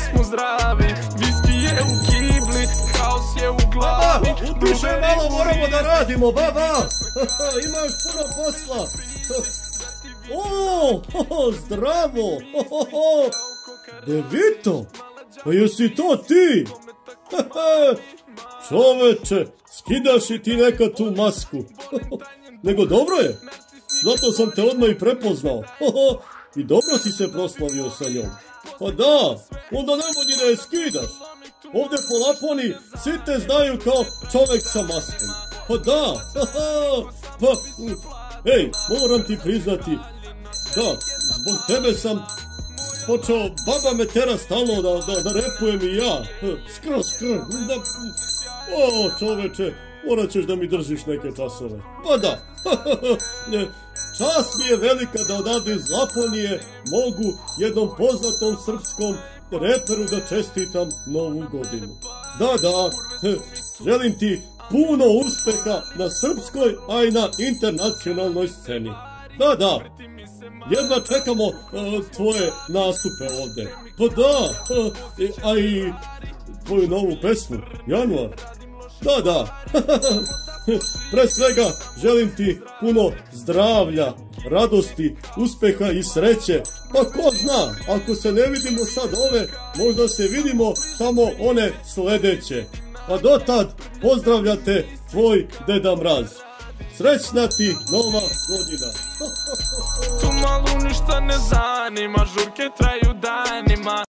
smo zdravi. Viski je u kibli, haos je u glavi. Utiše malo, moramo da radimo, baba. Imaš puno posla. O, zdravo. Devito, pa jesi to ti? Čoveče, skidaš i ti neka tu masku. Nego dobro je, zato sam te odmah i prepoznao. I dobro si se proslavio sa njom. Pa da, onda nemoj da je skidaš. Ovdje po Laponiji svi te znaju kao čovjek sa maskom. Pa da, pa, ej, moram ti priznati, da, zbog tebe sam počeo, baba me tera stalno da repujem i ja. Skr. O, čoveče, morat ćeš da mi držiš neke časove. Pa da, čast mi je velika da odavde iz Laponije mogu jednom poznatom srpskom reperu da čestitam Novu godinu. Da, želim ti puno uspeha na srpskoj, a i na internacionalnoj sceni. Da, jedva čekamo tvoje nastupe ovdje. Pa da, a i tvoju novu pesmu, Januar. Da. Pre svega želim ti puno zdravlja, radosti, uspeha i sreće. Pa ko zna, ako se ne vidimo sad ove, možda se vidimo samo one sledeće. A dotad pozdravljate tvoj Deda Mraz. Srećna ti Nova godina. Tu malu ništa ne zanima, žurke traju danima.